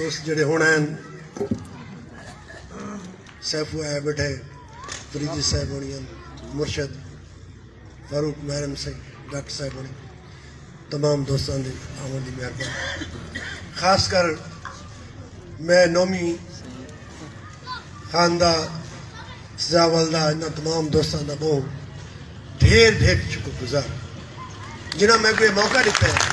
دوست جڑے ہونا ہیں سیفو ہے بیٹھے فریدی صاحب ہونی ہیں مرشد فاروق محرم صاحب ڈاکٹر صاحب ہونی تمام دوستان دے آمد دی مہربان خاص کر میں نومی خاندہ سزا والدہ انہا تمام دوستان دا بہت ڈھیر شکر گزار جنہاں میں کوئی موقع دیتا ہے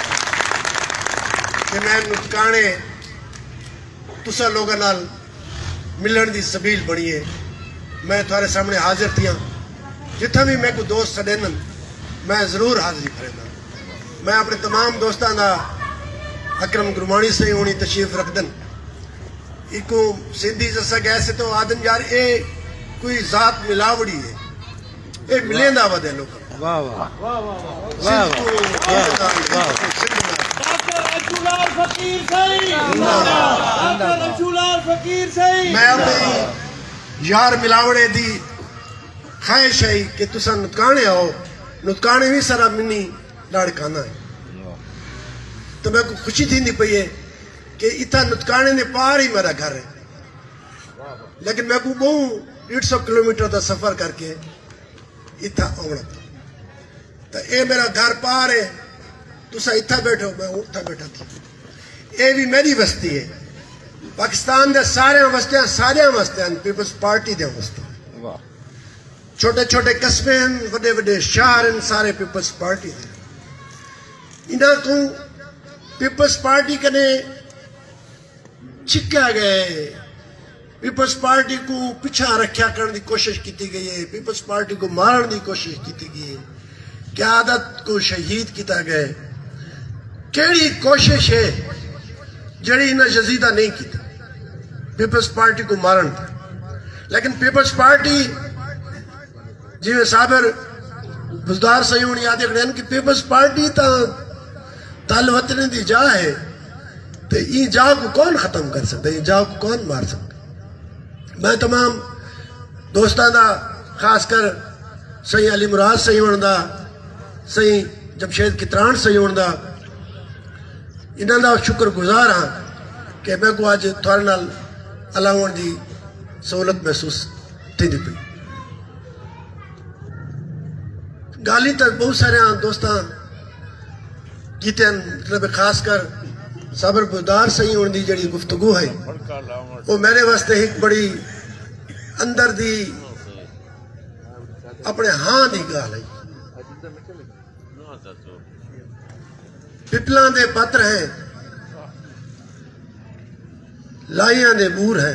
کہ میں نتکانے تسا لوگا نال ملن دی سبیل بڑی ہے میں تھوڑے سامنے حاضر تھیاں جتھا بھی میں کو دوست سڈینن میں ضرور حاضری کرنا میں اپنے تمام دوستان دا اکرم گرمانی سے ہونی تشریف رکھ دن ایکو سندھی جیسا گئے سے تو آدن یار اے کوئی ذات ملاوڑی ہے اے ملین دا ود ہے لوگ واہ واہ میں اپنی یار ملاوڑے دی خواہش ہے کہ تسا نتکانے آؤ نتکانے بھی سارا منی لاڑکانا ہے تو میں کو خوشی تھی نہیں پئی ہے کہ اتھا نتکانے نے پار ہی میرا گھر ہے لیکن میں کو بہوں 150 کلومیٹر دا سفر کر کے اتھا آونا تو اے میرا گھر پار ہے تسا اتھا بیٹھو میں اتھا بیٹھا تھی اے بھی میری بستی ہے پاکستان دے سارے وستے ہیں پیپلز پارٹی دے وستے چھوٹے چھوٹے قصبے ہیں وڈے وڈے شہر ہیں سارے پیپلز پارٹی دے انہاں کو پیپلز پارٹی کنے چھکیا گئے پیپلز پارٹی کو پچھا رکھیا کرنے دی کوشش کیتی گئی ہے پیپلز پارٹی کو مارن دی کوشش کیتی گئی ہے قیادت کو شہید کیتا گئے کیڑی کوشش ہے جڑی انہاں جزیدہ نہیں کیتا پیپلز پارٹی کو مارن تھا لیکن پیپلز پارٹی جی میں صابر بزدار سے ہونی یاد رکھنے ہیں کہ پیپلز پارٹی تال وطن دی جا ہے تو یہ جا کو کون ختم کر سکتا ہے یہ جا کو کون مار سکتا میں تمام دوستان دا خاص کر صحیح علی مراد صحیح ہوندہ صحیح جمشید کتران صحیح ہوندہ انہاں دا شکر گزار ہاں کہ میں کو آج تھوڑے نال علاوان دی سہولت محسوس تھی دی پئی گالی تک بہت سارے دوستان کیتے ہیں مطلب خاص کر صابر بزدار صحیح ہونے دی جڑی گفتگو ہے وہ میرے واسطے ایک بڑی اندر دی اپنے ہاں دی گال ہے پپلاں دے پتر ہیں لائیاں دے بور ہیں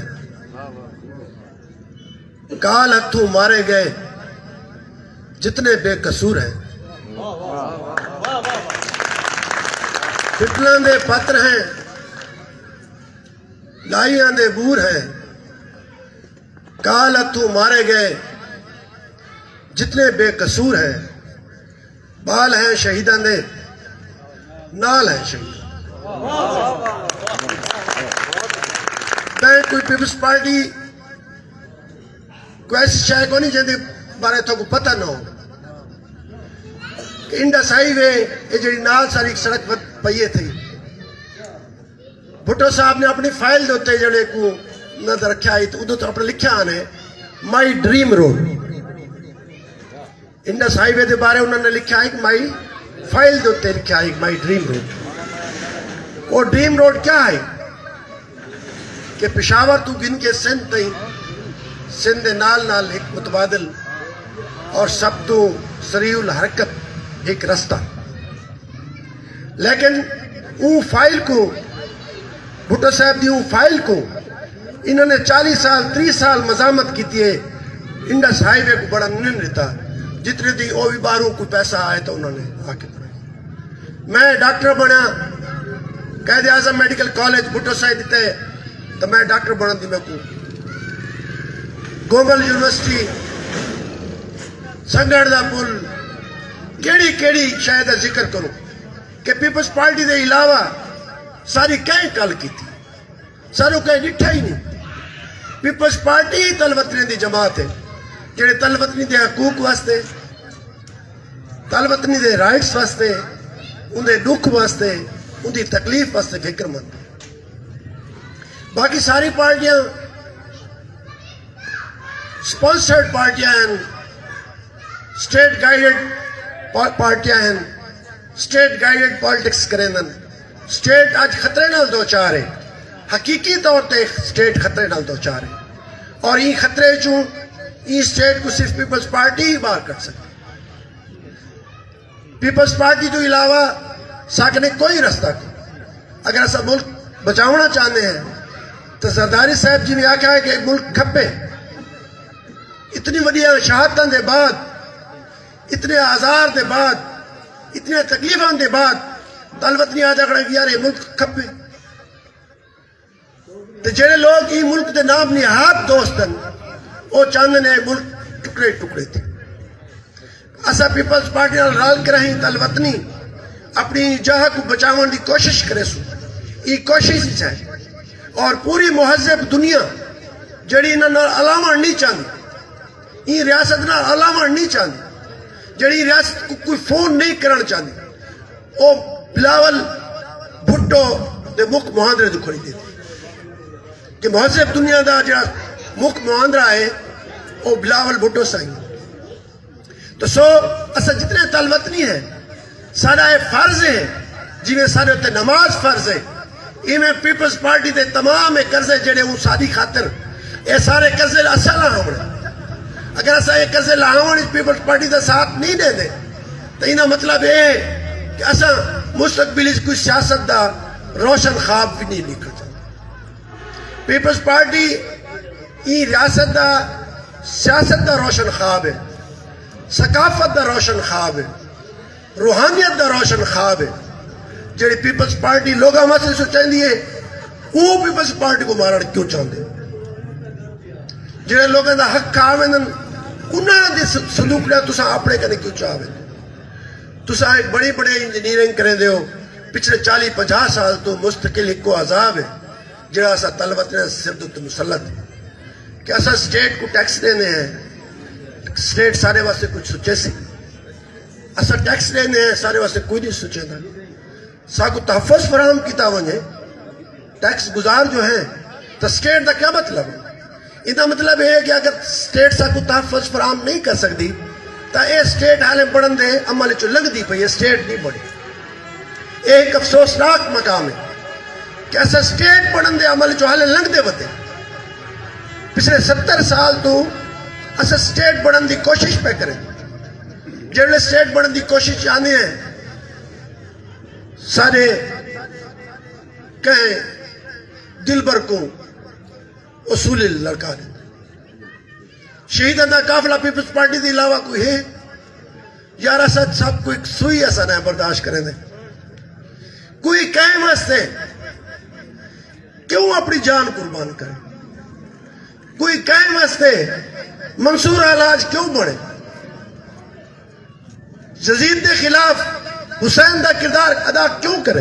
کال ہتھوں مارے گئے جتنے بے قصور ہیں پپلاں دے پتر ہیں لائیاں دے بور ہیں کال ہتھوں مارے گئے جتنے بے قصور ہیں بال ہیں شہیدان دے نال ہیں شہید میں کوئی پیپلز پارٹی کوئی ایسی شاہ کو نہیں جاندے بارے تو کو پتہ نہ ہو کہ انڈس ہائی وے یہ جڑی نال ساری ایک سڑک پئیے تھی بھٹو صاحب نے اپنی فائل دوتے جڑے کو نظر رکھا آئی تو ادھو تو اپنے لکھا آنے my dream road Indus highway دے بارے انہوں نے لکھا ہے کہ مائی فائل دوتے لکھا ہے مائی ڈریم روڈ وہ ڈریم روڈ کیا ہے کہ پشاور تو گن کے سندھ تھی سندھ نال نال ایک متبادل اور سب تو سریع الحرکت ایک رستہ لیکن اون فائل کو بھٹو صاحب دی اون فائل کو انہوں نے 40 سال 30 سال مزامت کی تھی انڈس ہائی وے کو بڑا نہیں رہتا جتنے دی او بھی باروں کو پیسہ آئے تو انہوں نے آکے پڑھا میں ڈاکٹر بنا قائد اعظم میڈیکل کالج بھٹو صاحب دیتے تو میں ڈاکٹر بنا دی میں کو گوگل یونیورسٹی سنگڑ دا پل کیڑی شاید ذکر کروں کہ پیپلز پارٹی دے علاوہ ساری کہیں کل کی تھی ساروں کہیں ڈٹھا ہی نہیں پیپلز پارٹی تلوطنی دی جماعت ہے جڑے تلوطنی دے حقوق واسطے تلوطنی دے رائٹس واسطے ان دے دکھ واسطے ان دی تکلیف واسطے فکر مند باقی ساری پارٹیاں سپانسرڈ پارٹیاں ہیں، سٹیٹ گائیڈڈ پارٹیاں ہیں، سٹیٹ گائیڈڈ پالیٹکس کریں دن. سٹیٹ آج خطرے نال دو چار ہے، حقیقی طور تے سٹیٹ خطرے نال دو چار ہے، اور یہ خطرے چوں یہ سٹیٹ کو صرف پیپلز پارٹی ہی باہر کر سکتے. پیپلز پارٹی تو علاوہ ساکنے کوئی رستہ کو. اگر ایسا ملک بچاؤنا چاہتے ہیں تو زرداری صاحب جی نے آکھا ہے کہ ملک کھپے. اتنی وڈیاں شہادتاں دے بعد، اتنے آزار دے بعد، اتنے تکلیفاں دے بعد طلبت نہیں آجا کھڑا کہ یار یہ ملک کھپے. تو جڑے لوگ یہ ملک دے نام نہاد دوستن وہ چاندے نے ملک ٹکڑے ٹکڑے تھے. اسا پیپلز پارٹی نال رل کے رہیں طلبتنی اپنی جہاں کو بچاون دی کوشش کرے سو. یہ کوشش ہی چاہے اور پوری مہذب دنیا جڑی انہاں نال علامہ نہیں چاہتی، یہ ریاست نال علامہ نہیں چاہتی، جڑی ریاست کو کوئی فون نہیں کرنا چاہتی، وہ بلاول بھٹو دے مکھ محاندرے دے کھڑی دیتی کہ مہذب دنیا دا جڑا مکھ محاندرہ ہے وہ بلاول بھٹو سائیں. تو سو اسا جتنے طلبت نہیں ہے سارا یہ فرض ہے جی میں سارے ہوتے نماز فرض ہے. یہ میں پیپلز پارٹی دے تمام قرضے جڑے ہوں ساری خاطر یہ سارے قرضے اسا لاؤں. اگر اسا یہ قرضے لاؤں پیپلز پارٹی دا ساتھ نہیں دے دے تو انہا مطلب یہ ہے کہ اسا مستقبل اس کوئی سیاست دا روشن خواب بھی نہیں نکل جاتا. پیپلز پارٹی یہ ریاست دا سیاست دا روشن خواب ہے، ثقافت دا روشن خواب ہے، روحانیت دا روشن خواب ہے. جڑی پیپلز پارٹی لوگاں مسئلے سوچیں دیئے وہ پیپلز پارٹی کو مارا کیوں چاہتے ہیں؟ جڑے لوگاں دا حق کھاویں انہاں دے صندوق نے تساں اپنے کنے کیوں چاہویں؟ تساں ایک بڑی بڑے انجینئرنگ کریں دے ہو، پچھلے 40-50 سال تو مستقل ایک کو عذاب ہے جڑا اسا طلبت نے سردت مسلط ہے کہ اسا سٹیٹ کو ٹیکس دینے ہیں. سٹیٹ سارے واسطے کچھ سوچے سی، اسا ٹیکس دینے ہیں سارے واسطے کوئی نہیں سوچے تھا. ساکو تحفظ فراہم کیتا ونجے ٹیکس گزار جو ہیں تو سٹیٹ دا کیا مطلب ہے؟ اتنا مطلب ہے کہ اگر سٹیٹ ساکو تحفظ فراہم نہیں کر سکتی تو اے سٹیٹ حالیں پڑھن دے عمل چو لگ دی پہ یہ سٹیٹ نہیں پڑھی. ایک افسوسناک مقام ہے کہ ایسا سٹیٹ پڑھن دے عمل چو حالیں لگ دے بتے. پچھلے 70 سال تو ایسا سٹیٹ پڑھن دی کوشش پہ کریں. جب سٹیٹ پڑھن دی کوشش آنے ہیں سارے کہیں دل بر کو اصول لڑکا دیں. شہیدان دا قافلہ پیپلز پارٹی دی علاوہ کوئی ہے؟ یار اسد سب کوئی سوئی ایسا نہ برداشت کریں دیں. کوئی کہیں واسطے کیوں اپنی جان قربان کریں؟ کوئی کہیں واسطے منصور علاج کیوں بڑھے؟ یزید دے خلاف حسین دا کردار ادا کیوں کرے؟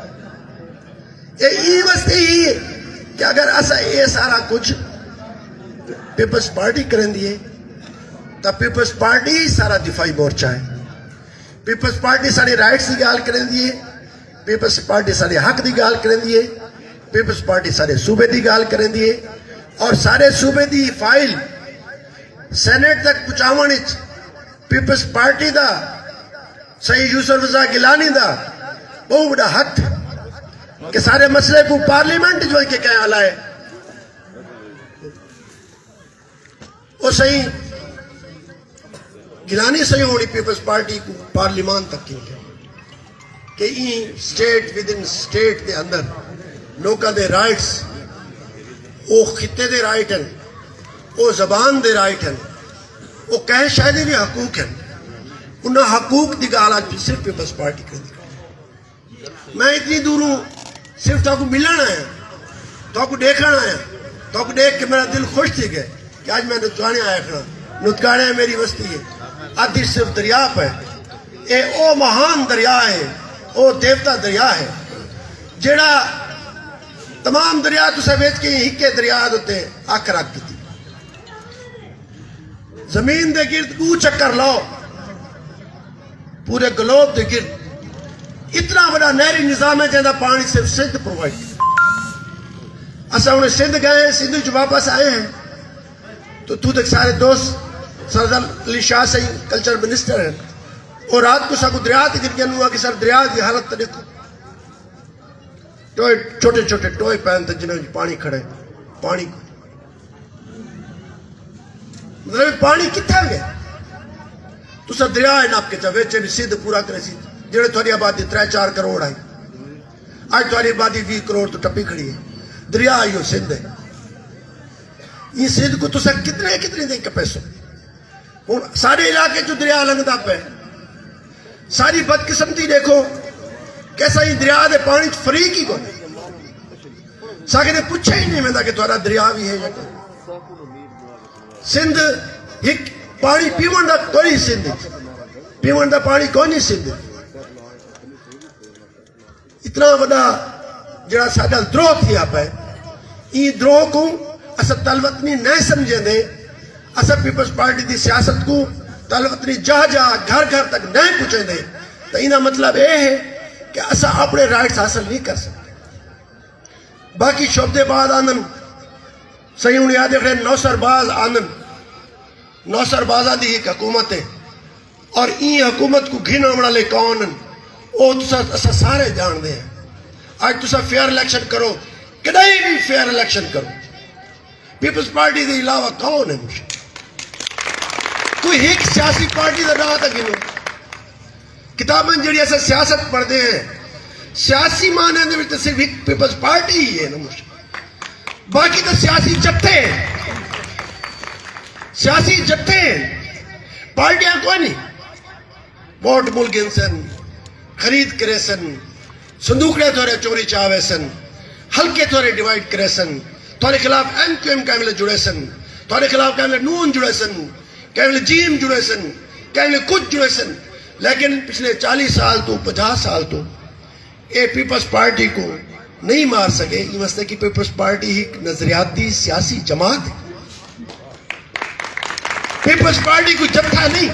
یہ واسطے ہی ہے کہ اگر ایسا یہ سارا کچھ پیپلز پارٹی کریں دیئے تو پیپلز پارٹی سارا دفاعی مورچہ ہے. پیپلز پارٹی سارے رائٹس دی گال کریں دیئے، پیپلز پارٹی سارے حق دی گال کریں دیئے، پیپلز پارٹی سارے صوبے دی گال کریں دیئے اور سارے صوبے دی فائل سینٹ تک پچاوانی پیپلز پارٹی دا سید یوسف رضا گیلانی دا بہت بڑا حق ہے کہ سارے مسئلے کو پارلیمنٹ جو کے کہیں آلائے وہ صحیح گیلانی صحیح ہونی پیپلز پارٹی کو پارلیمان تک کی کہ این سٹیٹ ودن سٹیٹ دے اندر لوکاں دے رائٹس وہ خطے دے رائٹ ہیں، وہ زبان دے رائٹ ہیں، وہ کہیں شاید بھی حقوق ہیں. انہاں حقوق دی گال آج صرف پیپلز پارٹی کر دی. میں اتنی دور ہوں صرف تو کو ملنا آیا، تو کو دیکھنا آیا، تو کو دیکھ کے میرا دل خوش تھی گئے کہ آج میں نتگانے آیا کھڑا. نتگانے میری بستی ہے، آدھی صرف دریا پہ اے او مہان دریا ہے، او دیوتا دریا ہے جیڑا تمام دریا تو سویت کے ہکے دریا دوتے آکھ رکھ کی. زمین دے گرد کو چکر لاؤ، پورے گلوب دے گرد اتنا بڑا نہری نظام ہے جہاں پانی صرف سندھ پرووائڈ. اسا انہیں سندھ گئے، سندھ جو واپس آئے ہیں تو تک سارے دوست سردار علی شاہ سے کلچر منسٹر ہیں، اور رات کو ساکو دریا تھی گن گیا کہ سر دریا کی حالت تا دیکھو، ٹوئے چھوٹے چھوٹے ٹوئے پہن تھے جنہوں پانی کھڑے، پانی کو مطلب پانی کتھا گیا تو سر دریا ہے ناپ کے چاہے بھی سندھ پورا کرے سی جڑے تھوڑی آبادی 3-4 کروڑ آئی، آج تھوڑی آبادی 20 کروڑ تو ٹپی کھڑی ہے، دریا آئی ہو سندھ ہے، یہ سندھ کو تو سر کتنے دیں کے پیسوں سارے علاقے جو دریا لنگتا پہ ساری بدقسمتی دیکھو کیسا یہ دریا دے پانی فریق ہی کو ساکے نے پوچھا ہی نہیں میں کہ تھوڑا دریا بھی ہے سندھ ایک پانی پیون دا کوئی سندھ پیون دا پانی کونی سندھ اتنا بڑا جڑا ساڈا دروہ تھیا پہ یہ دروہ کو اسا تلوطنی نہ سمجھے دے اسا پیپلز پارٹی دی سیاست کو تلوطنی گھر گھر تک نہیں پہنچے دے تو انہا مطلب یہ ہے کہ اسا اپنے رائٹس حاصل نہیں کر سکتے باقی شعبے بعد آنن صحیح انہیں یاد رکھے نوسر باز آنن نوسر بازا دی ایک حکومت ہے اور این حکومت کو گھن امڑا لے کونن او اسا سارے جان دے ہیں آج تسا فیئر الیکشن کرو کدائی بھی فیئر الیکشن کرو پیپلز پارٹی دے علاوہ کون ہے مجھے کوئی ایک سیاسی پارٹی دا نہ تک گنو کتابیں جڑی ایسا سیاست پڑھ دے ہیں سیاسی معنی دے تو صرف ایک پیپلز پارٹی ہی ہے نا مجھے باقی تو سیاسی جتھے ہیں سیاسی جتھے ہیں پارٹیاں کوئی نہیں ووٹ مل گن سن خرید کرے سن صندوقڑے تھوڑے چوری چاہوے سن ہلکے تھوڑے ڈیوائیڈ کرے سن تھوڑے خلاف ایم کیو ایم کیملے جڑے سن تھوڑے خلاف کیملے نون جڑے سن کیملے جیم جڑے سن کیملے کچھ جڑے سن لیکن پچھلے 40 سال تو 50 سال تو اے پیپلز پارٹی کو نہیں مار سکے یہ مسئلہ کہ پیپلز پارٹی ایک نظریاتی سیاسی جماعت ہے پیپلز پارٹی کو جتھا نہیں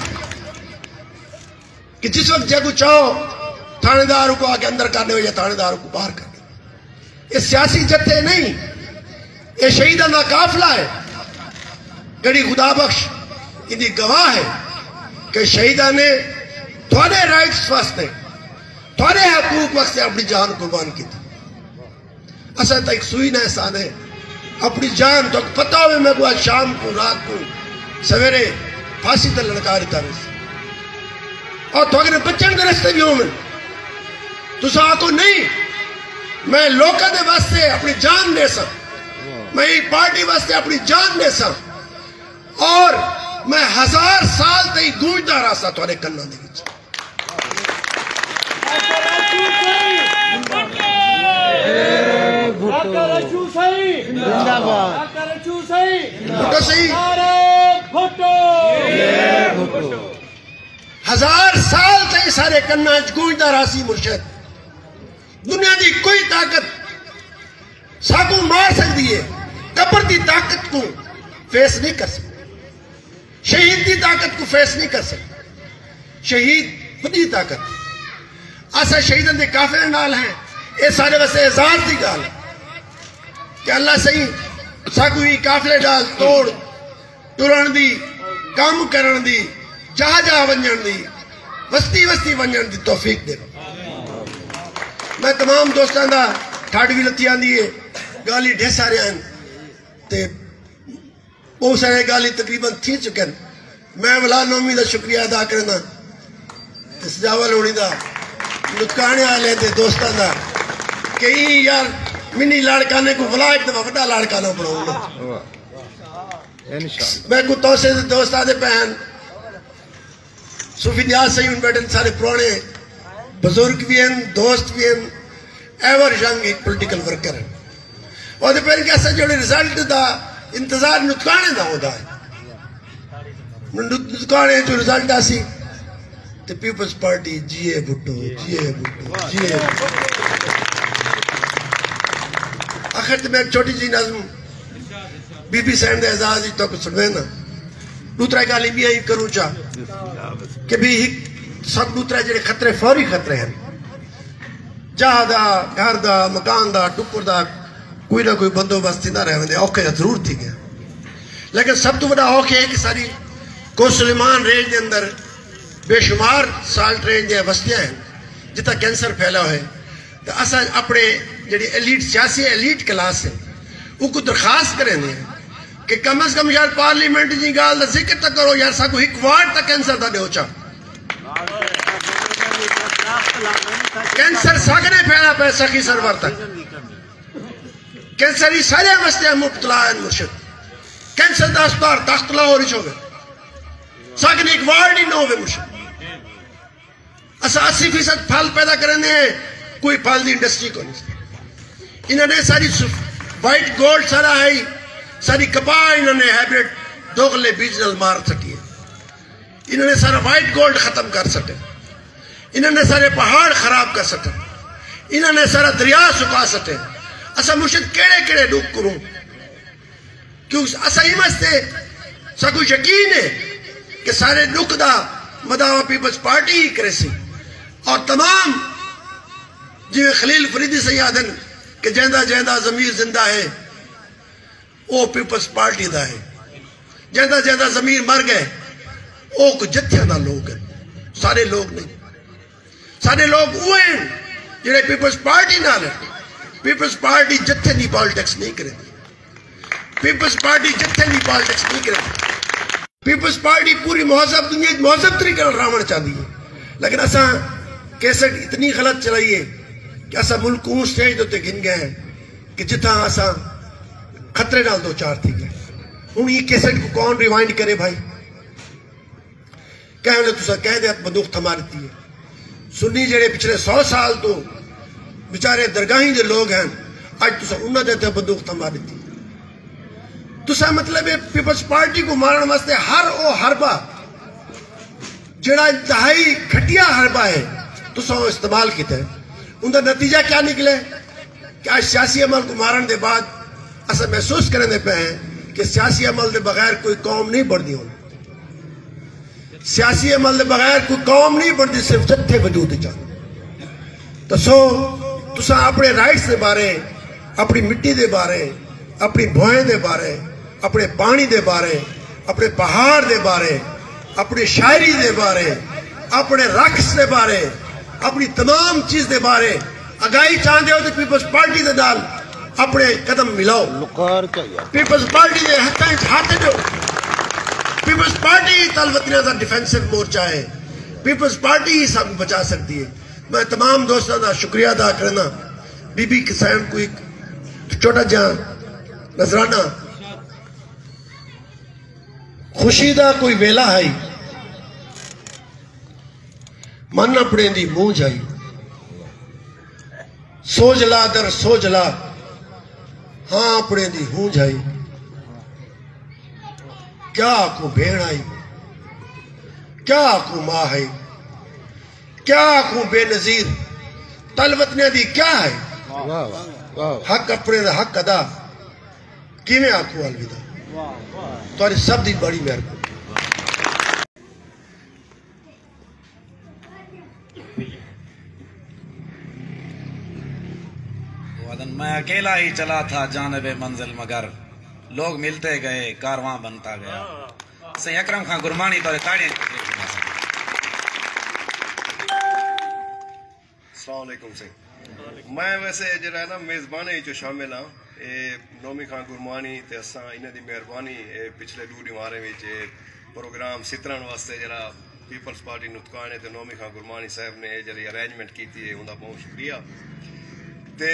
کہ جس وقت جگہ چاہو تھانے داروں کو آگے اندر کرنے ہو یا تھانے داروں کو باہر کرنے یہ سیاسی جتھے نہیں یہ شہیدان کا قافلہ ہے گڑی خدا بخش انہی گواہ ہے کہ شہیدان نے تھوڑے رائٹس واسطے تھوڑے حقوق واسطے اپنی جان قربان کی تھی اصل تک سوئی نہ احسان ہے اپنی جان تو پتہ ہوئے میں کو آج شام کو رات کو سویرے پھانسی تے لڑکا رہتا رہے اور تو اگر بچن کے رستے بھی ہوں میں تو سا کو نہیں میں لوکا دے واسطے اپنی جان دے سا میں پارٹی واسطے اپنی جان دے سا اور میں 1000 سال تے ہی گونجتا رہا سا تھوڑے کنہ دے وچ ہزار سال تے سارے کنہ گونجتا رہا سی مرشد دنیا دی کوئی طاقت ساکو مار سکتی ہے قبر دی طاقت کو فیس نہیں کر سکتی شہید دی طاقت کو فیس نہیں کر سکتی شہید خودی طاقت ایسا شہیدن دے کافر نال ہیں اے سارے ویسے اعزاز دی گال کہ اللہ صحیح ساکو ہی کافلے ڈال توڑ ٹرن دی کام کرن دی جہاں جہاں ونجن دی وستی وستی ونجن دی توفیق دے میں تمام دوستان دا ٹھاڑ بھی لتی آن دیئے گالی ڈھے سارے آئیں تے بہت سارے گالی تقریباً تھی چکن میں ولا نومی دا شکریہ ادا کرنا سجاول ہونی دا لٹکانے آلے دے دوستان دا کہ یہ یار منی لاڑکانے کو ولا ایک دفعہ وڈا لاڑکانہ بڑھاؤں گا میں کو توسے دے دوستان دے پہن صوفی نیاز سے ان بیٹھن سارے پرانے بزرگ بھی ہیں دوست بھی ہیں ایور ینگ ایک پولیٹیکل ورکر ہیں اور دے پہن کیسا جوڑے رزلٹ دا انتظار نتکانے دا ہو دا ہے نتکانے جو رزلٹ آسی تے پیپلز پارٹی جیے بھٹو جیے بھٹو جیے بھٹو آخر تے میں ایک چھوٹی جی نظم بی بی سینڈ دے اعزاز ہی تو کچھ سنوے نا دوترہ گالی بھی آئی کروں چاہ کہ بھی سب دوترہ جڑے خطرے فوری خطرے ہیں جہاں دا گھر دا مکان دا ٹکر دا کوئی نہ کوئی بندوبست نہ رہے اوکھے ضرور تھی گیا لیکن سب تو بڑا اوکھے ہے کہ ساری کو سلیمان رینج دے اندر بے شمار سالٹ رینج دے بستیاں ہیں جتا کینسر پھیلا ہوئے تو اسا اپنے جڑی ایلیٹ سیاسی ایلیٹ کلاس ہے وہ کو درخواست کریں دے کہ کم از کم یار پارلیمنٹ جی گال دا ذکر تک کرو یار ساکو ایک وارڈ تک کینسر دا دے ہوچا کینسر ساکنے پھیلا پہ سخی سرور تک کینسر ہی سارے مسئلے مبتلا ہیں مرشد کینسر دا اسپار تختلا ہو رہی چھوگے ساکنے ایک وارڈ ہی نہ ہوئے مرشد اسا 80% پھل پیدا کرنے ہیں کوئی پھل دی انڈسٹری کو نہیں انہوں نے ساری وائٹ گولڈ سارا ہے ساری کپاہ انہوں نے ہیبریڈ دوغلے بیجنل مار سکیے انہوں نے سارا وائٹ گولڈ ختم کر سکے انہوں نے سارے پہاڑ خراب کر سکے انہوں نے سارا دریا سکا سکے اسا مرشد کیڑے کیڑے ڈوک کروں کیونکہ اسا ہی مستے سا کوئی یقین ہے کہ سارے ڈوک دا مداوع پیپلز پارٹی ہی کرے سی اور تمام جی خلیل فریدی سے یاد ہیں کہ جیندہ جیندہ ضمیر زندہ ہے وہ پیپلز پارٹی دا ہے جیندہ جیندہ ضمیر مر گئے وہ کو جتھے دا لوگ ہیں سارے لوگ نہیں سارے لوگ ہوئے ہیں جنہیں پیپلز پارٹی نہ لیں پیپلز پارٹی جتھے نہیں پالیٹکس نہیں کرے پیپلز پارٹی جتھے نہیں پالیٹکس نہیں کرے پیپلز پارٹی پوری مہذب دنیا مہذب طریقے راوڑ چاہتی ہے لیکن اساں کیسٹ اتنی غلط چلائیے کہ اسا ملک اون سٹیج دوتے گن گئے ہیں کہ جتھا اسا خطرے نال دو چار تھی گئے ہوں یہ کیسٹ کو کون ریوائنڈ کرے بھائی کہنے لے تسا کہہ دے بندوق تھما دیتی ہے سنی جڑے پچھلے 100 سال تو بیچارے درگاہیں دے لوگ ہیں آج تسا انہاں دے بندوق تھما دیتی ہے تسا مطلب ہے پیپلز پارٹی کو مارن واسطے ہر او حربہ جڑا انتہائی گھٹیا حربہ ہے تسا وہ استعمال کیتا ہے ان کا نتیجہ کیا نکلے کہ آج سیاسی عمل کو مارن دے بعد اسا محسوس کرنے پہ ہیں کہ سیاسی عمل دے بغیر کوئی قوم نہیں بڑھتی ہوں سیاسی عمل دے بغیر کوئی قوم نہیں بڑھتی صرف جتھے وجود چاہتے تو سو تسا اپنے رائٹس دے بارے اپنی مٹی دے بارے اپنی بھوئیں دے بارے اپنے پانی دے بارے اپنے پہاڑ دے بارے اپنی شاعری دے بارے اپنے رقص دے بارے اپنی تمام چیز دے بارے اگائی چاہتے ہو تو پیپلز پارٹی دے نال اپنے قدم ملاؤ پیپلز پارٹی دے ہاتھ جو پیپلز پارٹی طالبتیاں دا ڈیفینسو مورچہ ہے پیپلز پارٹی ہی سب بچا سکتی ہے میں تمام دوستوں دا شکریہ ادا کرنا بی بی کسان کو ایک چھوٹا جہاں نظرانہ خوشی دا کوئی ویلا ہے من اپنے دی منہ جائی سو جلا در سو جلا ہاں اپنے دی ہوں جائی کیا کو بھیڑ آئی کیا کو ماں ہے کیا کو بے نظیر طلبتنے دی کیا ہے حق اپنے دا حق ادا کیویں آکھو الوداع تو سب دی بڑی مہربانی میں اکیلا ہی چلا تھا جانب منزل مگر لوگ ملتے گئے کارواں بنتا گیا سی اکرم خان گرمانی تو تاڑی السلام علیکم سی میں ویسے جڑا ہے نا میزبانی جو شامل ہاں نومی خان گرمانی تے اساں انہاں دی مہربانی پچھلے ڈوڑی مارے وچ پروگرام سترن واسطے جڑا پیپلز پارٹی نتکانے تے نومی خان گرمانی صاحب نے جڑی ارینجمنٹ کیتی ہے اندا بہت شکریہ تے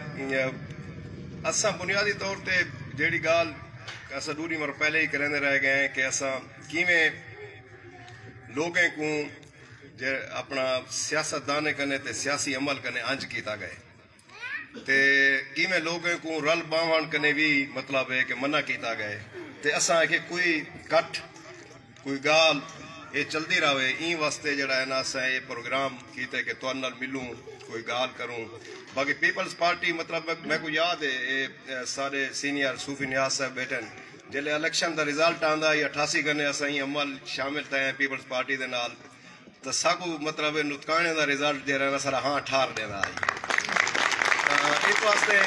اساں بنیادی طور تے جیڑی گال اساں ڈوڑی مر پہلے ہی کرنے رہ گئے ہیں کہ اساں کیویں لوگیں کو اپنا سیاست دانے کرنے تے سیاسی عمل کرنے انج کیتا گئے تے کیویں لوگوں کو رل باون کرنے بھی مطلب ہے کہ منع کیتا گئے تے اساں کہ کوئی کٹ کوئی گال یہ چلتی رہے این واسطے جڑا ہے نا اساں یہ پروگرام کیتے کہ تو نال ملوں کوئی گال کروں باقی پیپلز پارٹی مطلب میں کو یاد ہے سارے سینئر صوفی نیاز صاحب بیٹھن جلے الیکشن دا رزلٹ آندا یا 88 گنے اساں ہی عمل شامل تھے پیپلز پارٹی دے نال تو ساکو مطلب نتکانے دا رزلٹ دے رہا سارا ہاں ٹھار دینا آئی اس واسطے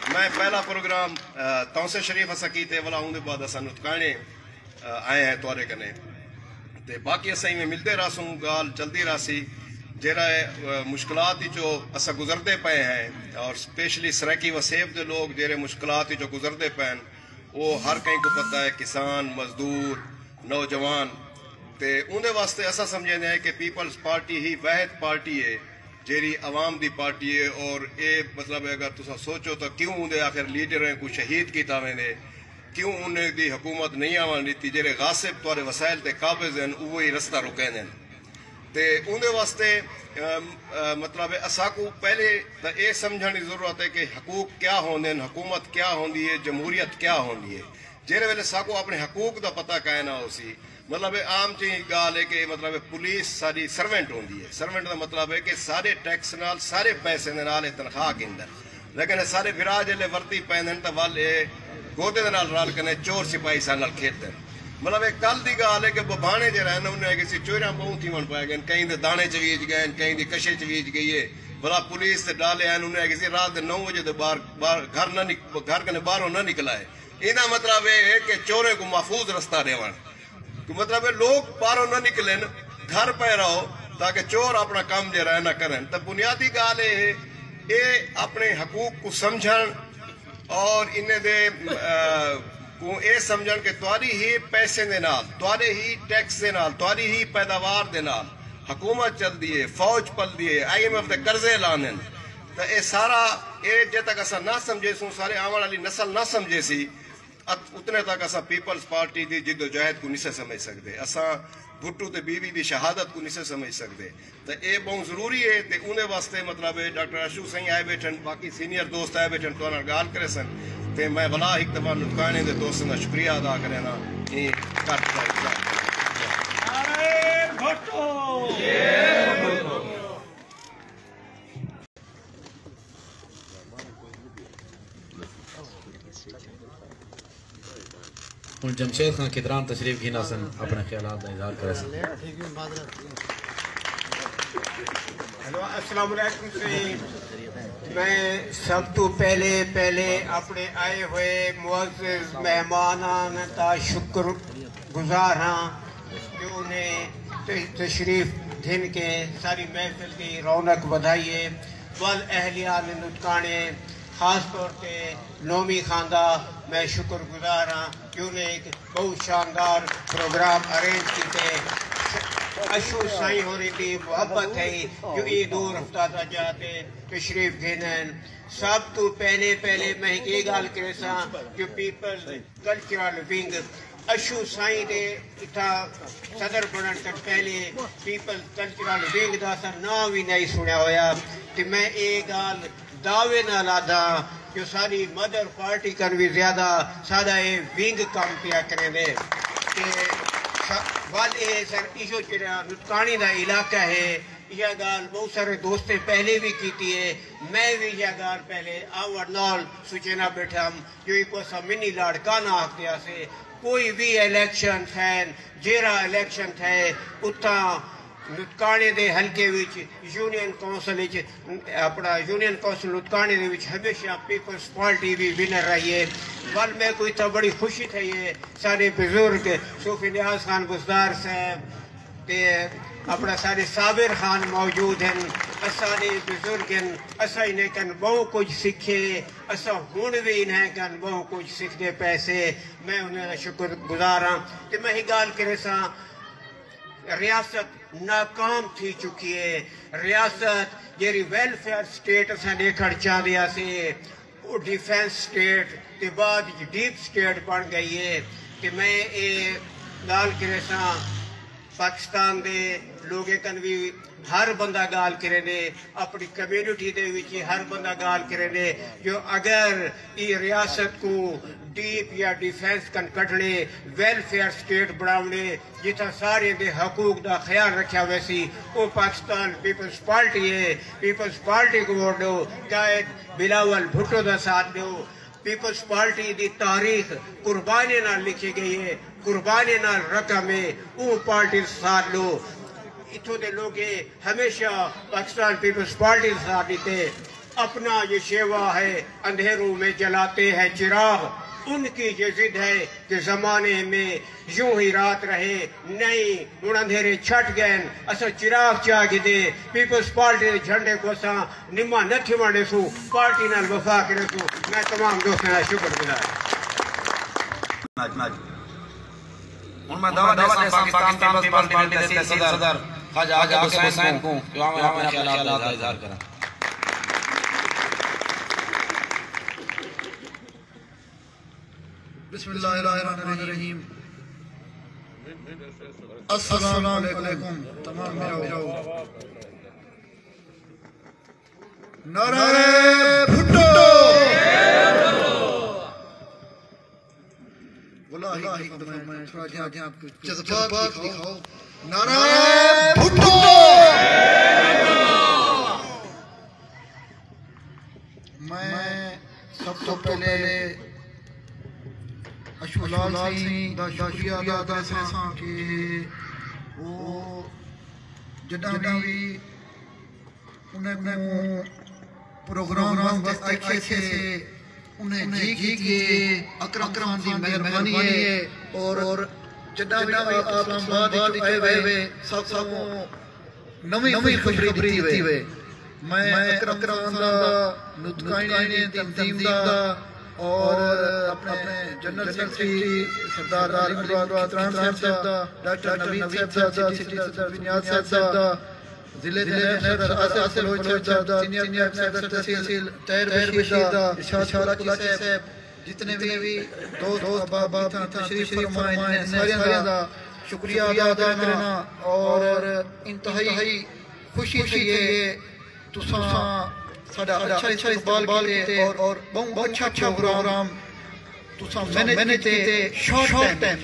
میں پہلا پروگرام تونسے شریف اسا کیتے والا اون دے بعد اسا نتکانے آئے ہیں توارے کنے تے باقی اسا میں ملتے رہسوں گال چلتی رہسی جہاں مشکلات جو اسا گزرتے پے ہیں اور اسپیشلی سریکی وسیب دے لوگ جہاں مشکلات جو گزرتے پے ہیں وہ ہر کہیں کو پتہ ہے کسان مزدور نوجوان تے اندے واسطے اسا سمجھے ہیں کہ پیپلز پارٹی ہی واحد پارٹی ہے جیری عوام دی پارٹی ہے اور اے مطلب اگر تسا سوچو تو کیوں اندے آخر لیڈر ہیں کو شہید کیتا ویندے کیوں انہیں دی حکومت نہیں آوان دیتی جیرے غاصب توارے وسائل تے قابض ہیں وہی رستہ رکیں دیں تے اندے واسطے مطلب اسا کو پہلے یہ سمجھنے کی ضرورت ہے کہ حقوق کیا ہوندے ہیں حکومت کیا ہوندی ہے جمہوریت کیا ہوندی ہے جہرے ویلے ساکو اپنے حقوق دا پتہ کہنا ہو سی مطلب عام چیز گال ہے کہ مطلب پولیس ساری سروینٹ ہوندی ہے سروینٹ دا مطلب ہے کہ سارے ٹیکس نال سارے پیسے نال تنخواہ کے اندر لیکن سارے وراج جلے ورتی پیندن تا والے گودے نال رال کنے چور سپاہی سال نال کھیت دیں مطلب ایک کل دی گال ہے کہ ببانے جو رہنا انہیں کسی چوریاں بہوں تھی من پائے گئے کہیں دے دانے چویج گئے کہیں دی کشے چویج گئی ہے بلا پولیس تے ڈالے ہیں انہیں کسی رات دے 9 بجے دے گھر کنے باہروں نہ نکلا ہے اینا مطلب ہے کہ چورے کو محفوظ رستہ دیوان مطلب ہے لوگ باہروں نہ نکلیں گھر پہ رہو تاکہ چور اپنا کام جو رہنا کریں تو بنیادی گال ہے یہ اپنے حقوق کو سمجھن اور انہیں دے کو اے سمجھن کہ تواری ہی پیسے دے نال تواری ہی ٹیکس دے نال تواری ہی پیداوار دے نال حکومت چل دیئے فوج پل دیئے IMF دے قرضے لانن تو اے سارا اے جے تک اسا نہ سمجھے سوں سارے آمن والی نسل نہ سمجھے سی اتنے تک اسا پیپلز پارٹی دی جد و جہد کو نہیں سے سمجھ سکتے اسا بھٹو تے بی بی دی شہادت کو نہیں سے سمجھ سکتے تو اے بہت ضروری ہے تے انہیں واسطے مطلب ہے ڈاکٹر اشو سنگھ آئے بیٹھن باقی سینئر دوست آئے بیٹھن تو انہاں گال کرے سن تے میں بلا ایک دفعہ نتکانے دے دوستوں کا شکریہ ادا کرنا یہ کرتا ہوں جمشید خان کدران تشریف گھینا سن اپنے خیالات کا اظہار کرے سن السلام علیکم سے میں سب تو پہلے اپنے آئے ہوئے معزز مہمانان تا شکر گزار ہاں جو انہیں تشریف دھن کے ساری محفل کی رونق بدھائیے ول اہلیان نتکانے خاص طور پہ نومی خاندہ میں شکر گزار ہاں جو نے ایک بہت شاندار پروگرام ارینج کیتے اشو سائیں ہو رہی تھی محبت ہے جو ای دور افتادہ جاتے تشریف گھنن سب تو پہلے میں ایک گال کرے سا جو پیپل کلچرل ونگ اشو سائیں دے اتھا صدر بنن تک پہلے پیپل کلچرل ونگ دا سر نام بھی نہیں سنیا ہویا کہ میں ایک گال دعوے نہ لادا جو ساری مدر پارٹی کر بھی زیادہ سادہ ونگ کام پیا کریں دے کہ والے سر ایشو چرا نتکانی دا علاقہ ہے یہ گال بہت سارے دوستے پہلے بھی کیتی ہے میں بھی یہ گال پہلے آور نال سوچنا بیٹھا ہم جو ایک وسا منی لاڑکانا آخ دیا سے کوئی بھی الیکشن تھے جیرا الیکشن تھے اتھا نتکانے دے حلقے وچ یونین کونسل اپنا یونین کونسل نتکانے دے وچ ہمیشہ پیپلز پارٹی بھی ونر رہی ہے ول میں کوئی تو بڑی خوشی تھے یہ سارے بزرگ صوفی نیاز خان بزدار صاحب تے اپنا سارے صابر خان موجود ہیں سارے بزرگ ہیں اسا انہیں کن بہت کچھ سکھے اسا ہون بھی انہیں کن بہت کچھ سکھنے پیسے میں انہیں شکر گزار ہاں کہ میں ہی گال کرے سا ریاست ناکام تھی چکی ہے ریاست جیری ویلفیئر سٹیٹ اسا دیکھڑ چاہ دیا سے وہ ڈیفینس سٹیٹ کے بعد ڈیپ سٹیٹ بن گئی ہے کہ میں یہ گال کرے سا پاکستان دے لوگے کن بھی ہر بندہ گال کرے دے اپنی کمیونٹی دے وچی ہر بندہ گال کرے دے جو اگر یہ ریاست کو ڈیپ یا ڈیفینس کن کٹنے ویلفیئر سٹیٹ بڑھاونے جتا سارے دے حقوق دا خیال رکھا ویسی وہ پاکستان پیپلز پارٹی ہے پیپلز پارٹی کو ووٹ دو قائد بلاول بھٹو دا ساتھ دو پیپلز پارٹی دی تاریخ قربانی نال لکھی گئی ہے قربانی نال رقم ہے وہ پارٹی ساتھ لو اتھو دے لوگے ہمیشہ پاکستان پیپلز پارٹی ساتھ دیتے اپنا یہ شیوا ہے اندھیروں میں جلاتے ہیں چراغ ان کی یہ ضد ہے کہ زمانے میں یوں ہی رات رہے نہیں ہن اندھیرے چھٹ گئے اسا چراغ چاگی دے پیپلز پارٹی دے جھنڈے کو اسا نما نہ تھوڑے سو پارٹی نال وفا کرے سو میں تمام دوستاں کا شکر گزار ان میں دعوت دیسا پاکستان پیپلز پارٹی دے تحصیل صدر خواجہ عاقب حسین کو کہ ہمیں اپنے خیالات کا اظہار کریں. بسم اللہ الرحمن الرحیم. السلام علیکم تمام میرا نعرہ بھٹو واللہ میں تھوڑا جہاں جذبات دکھاؤ. نعرہ بھٹو. میں سب تو پہلے اشولال سی دا شکریہ ادا کرساں کہ وہ جداں بھی انہیں کو پروگرام واسطے آئے تھے انہیں جی کیے اکرم خان دی مہربانی ہے اور جداں بھی آپ اسلام آباد آئے ہوئے سب نویں خبری دیتی ہوئے. میں اکرم خان دا نطقائنی تنظیم دا اور اپنے جنرل سیکریٹری سردار علی مراد رحمان صاحب دا ڈاکٹر نوید صاحب دا سٹی صدر بنیاد صاحب دا ضلع صدر آصف ہوئی صاحب دا سینئر صدر تحصیل طاہر بشیر دا ارشاد قلاچی صاحب جتنے بھی دوست احباب تشریف فرمائے ساریاں دا شکریہ ادا کرنا اور انتہائی خوشی تھی کہ تساں ساڈا اچھا استقبال کیتے اور بہت اچھا پروگرام تساں مینیج کیتے شارٹ ٹائم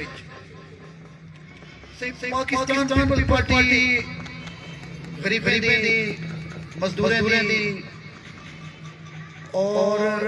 وچ. پاکستان پیپل پارٹی غریبیں دی مزدوراں دی اور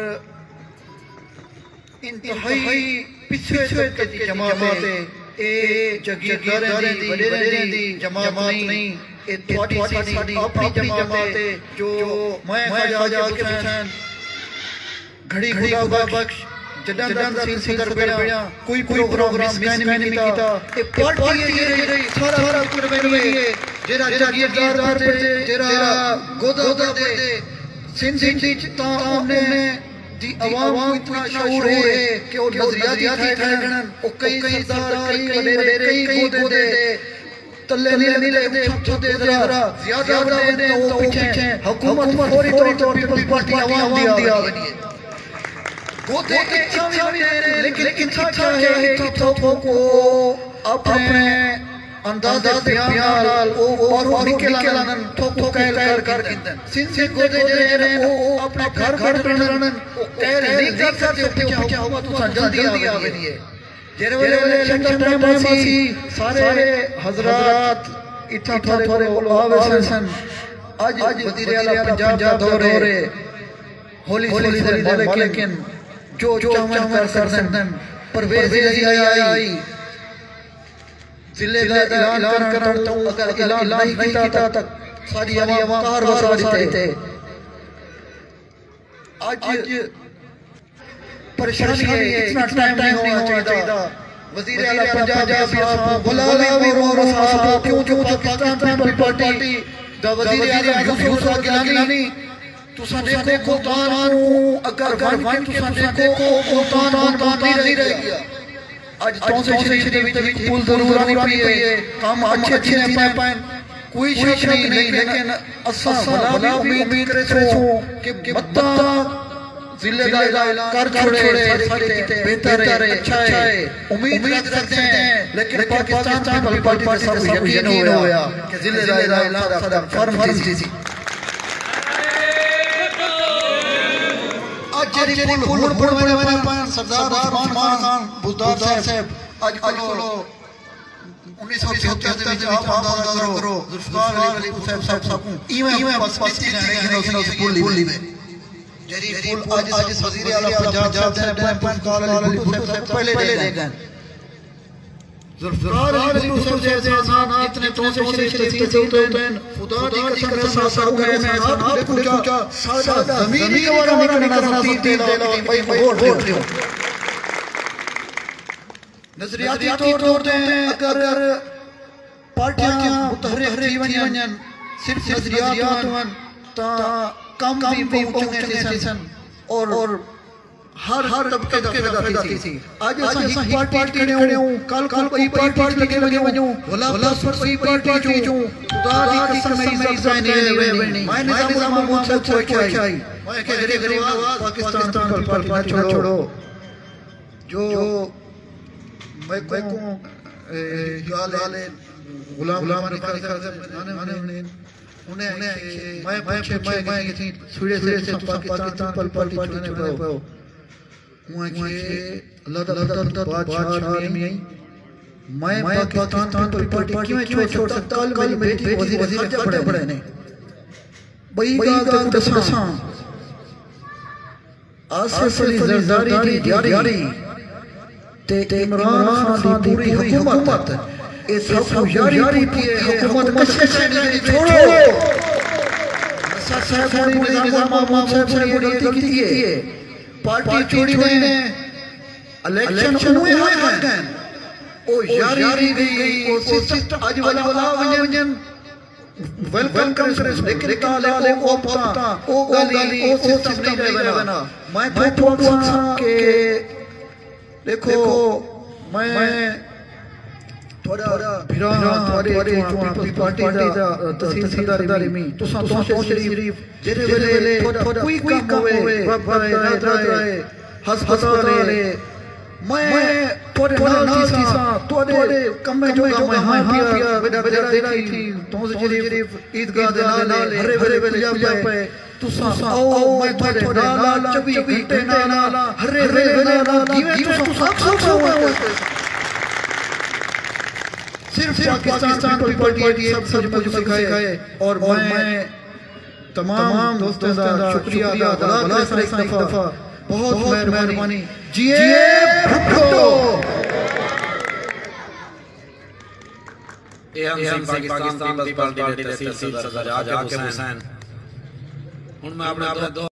انتہائی پچھڑے طبقے دی جماعت ہے. اے جگیرداراں دی وڈیراں دی جماعت نہیں تھوڑی ساڈی اپنی جماعت ہے جو میں خواجہ عاقب حسین گھڑی خدا بخش جداں تحصیل صدر بنیا کوئی پروگرام مس نہیں کیتا. اے پارٹی ہے سارا کربے جڑا جگیردار تے تیرا گودا دے سندھ تا میں دی عوام کو اتنا شعور ہے کہ وہ نظریاتی کھڑن او کئی سردار کئی وڈیرے کئی گودے دے تلے نہیں لگتے چھوٹے ذرا زیادہ بڑے تو پیچھے حکومت فوری طور پر پیپلز پارٹی عوام دیا بنی ہے. گودے اچھا بھی ہے لیکن اچھا ہے کہ کو اپنے انداز بیان نال اور نکلن ٹھوک کر کیندن سن سے گودے جڑے وہ اپنے گھر کرن کہہ نہیں کر سکتے پیچھے حکومت تو جلدی آ بنی ہے. جیرے والے الیکشن ٹائم سی سارے حضرات اتھا تھوڑے آوے سن. آج وزیر اعلیٰ پنجاب دا دورے ہولی سے لیکن جو چاہمن کر سکتن پرویز آئی ضلع دا اعلان کرن تو اگر اعلان نہیں کیتا تک ساری عوام کار وساری تھے. آج پریشانی ہے اتنا ٹائم نہیں ہونا چاہیے. وزیر اعلیٰ پنجاب صاحب بلاوی رو صاحب کیوں پاکستان پیپل پارٹی دا وزیر اعلیٰ یوسف گیلانی تساں دیکھو ملتان اگر ون تساں دیکھو ملتان نہیں رہ گیا. آج تونسے شریف دے وچ پل ضرور آنی پئی ہے کام اچھے نہیں پائیں کوئی شک نہیں لیکن اساں بلا امید کرے سو کہ مداں ضلع دا اعلان کر چھوڑے سارے کیتے بہتر ہے اچھا ہے امید رکھتے ہیں. لیکن پاکستان پیپل پارٹی پر سب یقین ہویا کہ ضلع دا اعلان صدر فرض سی. آج جڑی پل بنوانے پائیں سردار عثمان خان بزدار صاحب آج کلو 1977 وچ آپ اندازہ کرو ذوالفقار علی صاحب ایویں بس لیکن اس پل میں جری پل آج وزیر اعلیٰ پنجاب صاحب نے ذوالفقار علی بھٹو صاحب پہلے لے گئے. ذوالفقار علی بھٹو جیسے انسانات جتنے تو سے شریف تحصیل سے ہوتے ہیں خدا دی قسم ایسا سب ہے میں انسانات پوچھا سادہ زمینی کا نکلنا نصیب دے لا بھائی ووٹ دیو نظریاتی طور تے اگر پارٹیاں متحرک تھی ونجن صرف نظریات ون تا کم بھی پہنچنے سن اور ہر طبقے دا فائدہ تھی آج ایسا ہی پارٹی کھڑے ہوں کل کوئی پارٹی لگے ونجوں ولا پلس کوئی پارٹی چوں خدا دی قسم میری عزت نہیں میں نظام محمد سے چاہیے میں کہ غریب نواز پاکستان کی پارٹی نہ چھوڑو جو میں کو یال غلام نکال کر انہیں میں پوچھے سوڑے سے پاکستان پر پارٹی چھوڑنے پاؤ وہاں کہ اللہ تعالیٰ بادشاہ آدمی آئی میں پاکستان پر پارٹی کیوں چھوڑ سکتا کل میری بیٹی وزیر خارجہ پڑھے نے بئی گاہ کو دساں آصف علی زرداری دی دیاری تے عمران خان دی پوری حکومت اس سب یاری کی حکومت کشش نہیں چھوڑو صاحب نے نظام محمد صاحب نے غلطی کی ہے پارٹی چھوڑی نے الیکشن ہوئے ہیں او یاری گئی او سسٹم آج والا ونجن ویلکم کرس لیکن تالے او پتا او گالی او سسٹم نہیں رہے بنا میں پوچھا کہ دیکھو میں تھوڑا بھیران تھوڑے پیپلز پارٹی دا تحصیل صداری میں تو شریف جیرے ویلے تھوڑا کوئی کم ہوئے رائے ہسپتالے میں تھوڑے نال تیسا تھوڑے کم میں جو میں ہاں پیا بیدہ دیکھی تھی تو شریف عیدگاہ دے نال ہرے بھرے پجا پہ تسا آؤ میں تھوڑے نال 24 گھنٹے نال ہرے بھرے نال جیویں تسا سب صرف پاکستان پر پارٹی سب مجھے سکھائے اور میں تمام دوستوں کا شکریہ ادا کرتا ہوں ایک دفعہ بہت مہربانی جی بھٹو اے ہم پاکستان پیپلز پارٹی دے تحصیل صدر عاقب حسین ہن میں اپنے